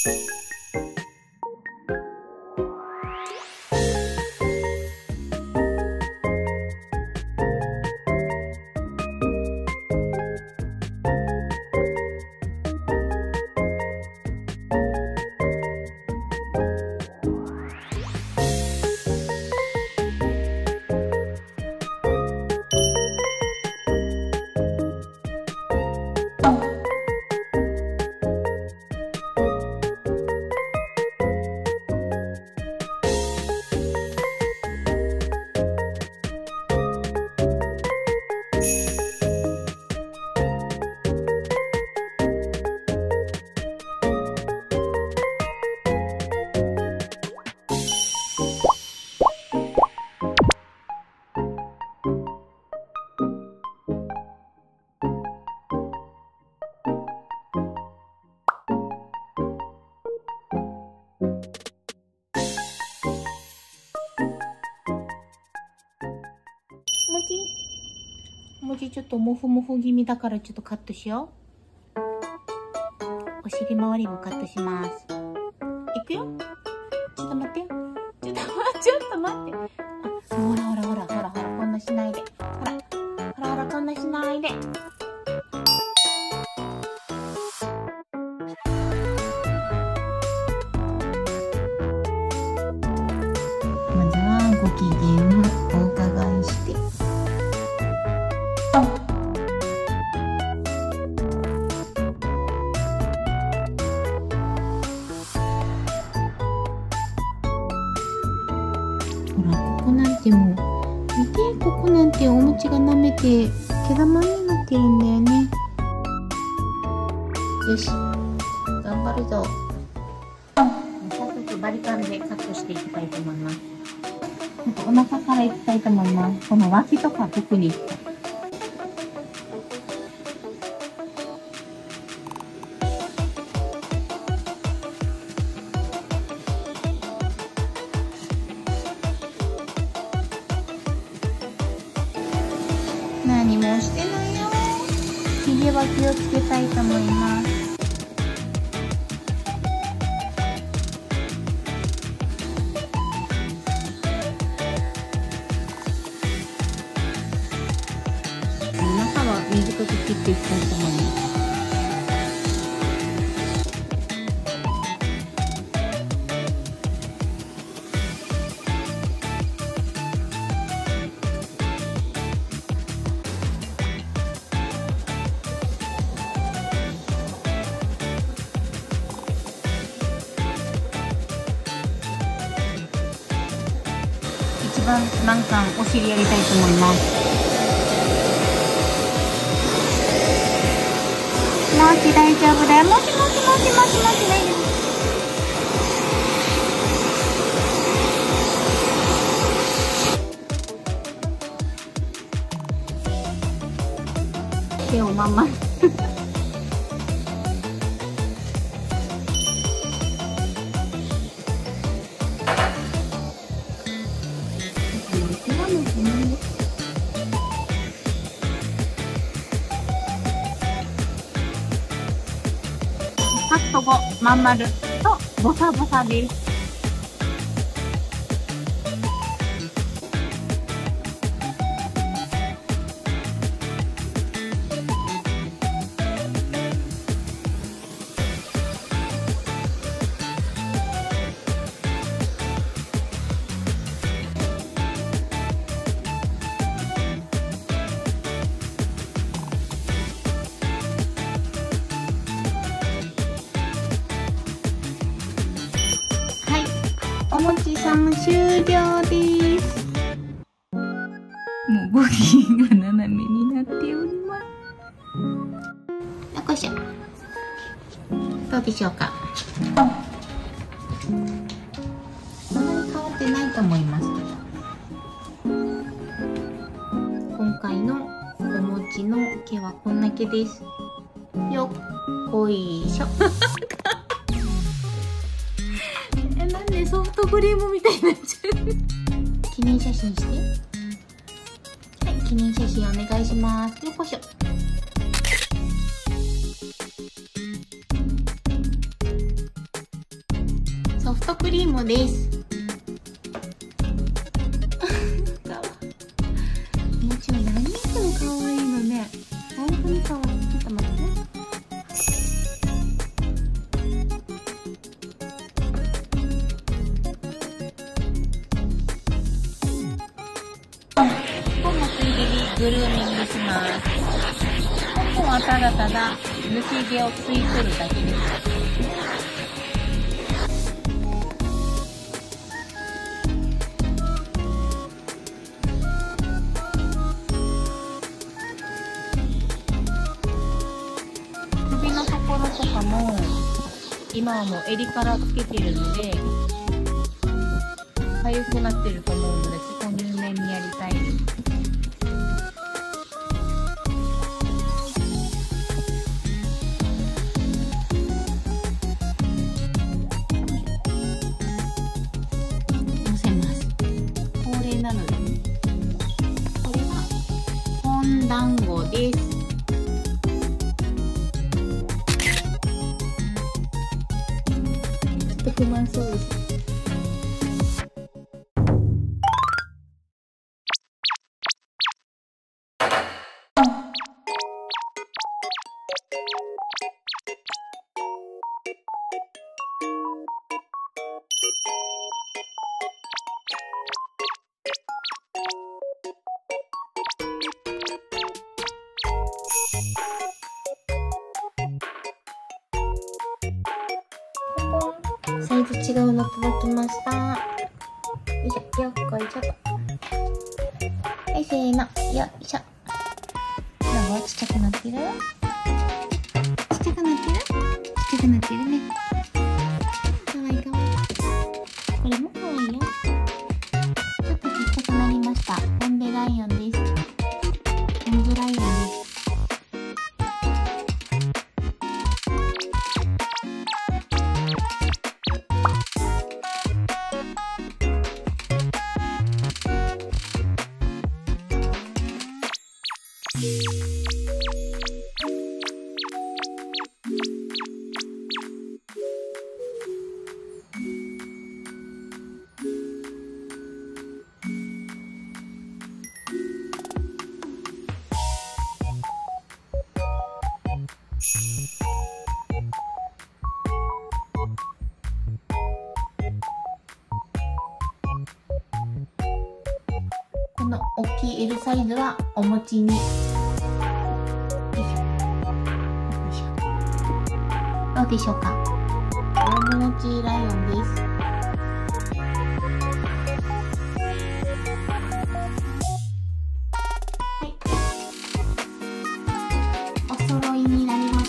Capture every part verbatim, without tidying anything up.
もちもちちょっとモフモフ気味だからちょっとカットしよう。お尻周りもカットします。いくよ。ちょっと待ってよ。ちょっと、ちょっと待って。あ、ほらほらほらほらほら、こんなしないで。ほら、ほらほら、こんなしないで。まずはご機嫌をお伺いして。ほら、ここなんてもう、見て、ここなんてお餅が舐めて毛玉になってるんだよね。よし、頑張るぞ。早速バリカンでカットしていきたいと思います。お腹からいきたいと思います。この脇とか特に。何もしてないよ。ひげは気をつけたいと思います。中は短く切っていきたいと思います。一番難関お尻やりたいと思います。もち大丈夫だよ。もちもちもちもちもち大丈夫。手をまんまカット後、まん丸とボサボサです。おもちさん終了です。もうご機嫌が斜めになっております。よいしょ。どうでしょうか。そんなに変わってないと思います。今回のお餅の毛はこんな毛です。よっこいしょ。なんでソフトクリームみたいになっちゃう。記念写真して。はい、記念写真お願いします。よっこいしょ。 ソフトクリームです。もちろん何言っても可愛いのね。本当に可愛い。ちょっと待ってね。ポンもついでにグルーミングします。ポンはただただ抜き毛を吸い取るだけです。首のところとかも今はもう襟からつけてるので痒くなってると思うので、ここ入念にやりたいです。のせます。恒例なのでね。これはポン団子です。ちょっと不満そうです。サイズ違うの届きました。よいしょ、よっこいしょと。はい、せーの、よいしょ。どう？ちっちゃくなってる？ちっちゃくなってる？ちっちゃくなってるね。かわいいかわいい。これもかわいいよ。ちょっとちっちゃくなりました。ポンデライオンです。ポンデライオンです。この大きい エル サイズはお餅に。よいしょ。よいしょ。どうでしょうか。大餅ライオンです。はい。お揃いになりました。 、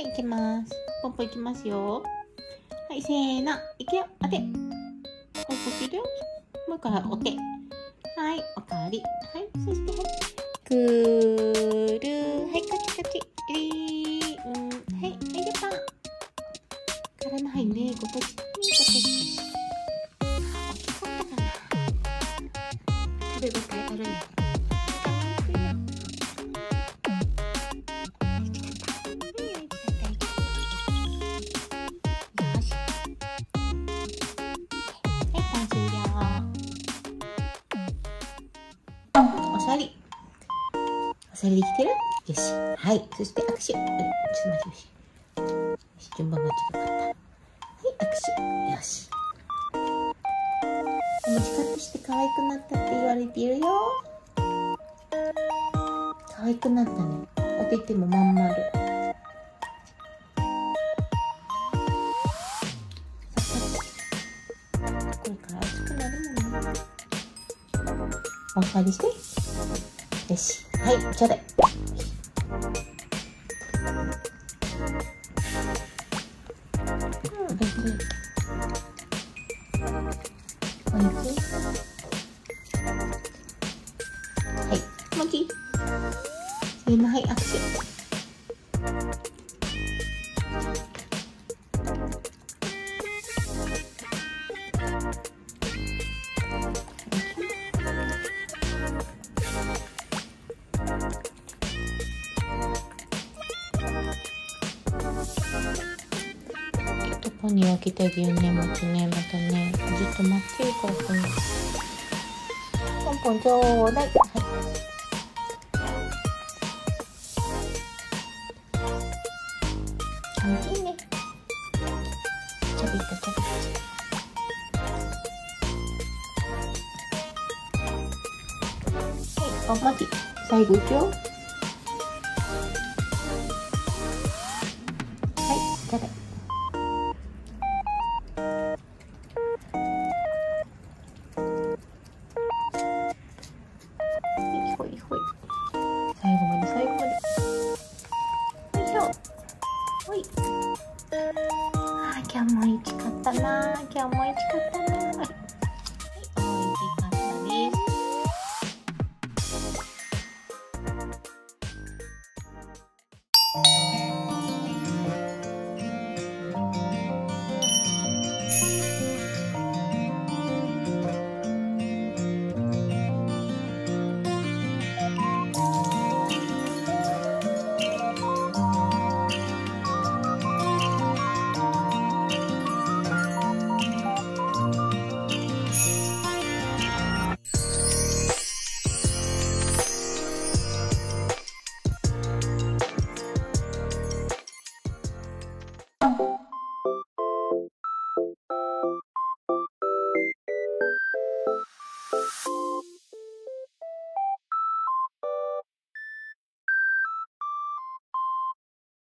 いきます。ポンポンいきますよ。はい、せーの。いくよ。お手。ポンポンするよ。もう一回お手。はい、おかわり。はい、そして、はい。くーる。はい、カチカチ。リー。うん。はい、はい、でパン。からのはいね、ごとち。ね、ごとち。大きかったかな。食べ応えあるね。お座り。お座りできてる？よし。はい。そして握手。ちょっと待ってよし。よし、順番がちょっと変わった。はい、握手。よし。お持ちカットして可愛くなったって言われているよ。可愛くなったね。お手手もまん丸。これから熱くなるもんね。お座りして。よし。はい、ちょうだい。うん、おいしい。おいしい。はい、もち。せーの、はい、握手。ポニーは来てあげるね、もちね、またね。ずっと待ってるからポニー。ポンポンちょうだい。はい。大きいね。ちょびっとちょびっと。はい、あ、まち。最後いくよ。はい、ちょうだい。ほいほい。最後まで最後まで。よいしょ。ほい。あー、今日も美味しかったな。今日も美味しかったな。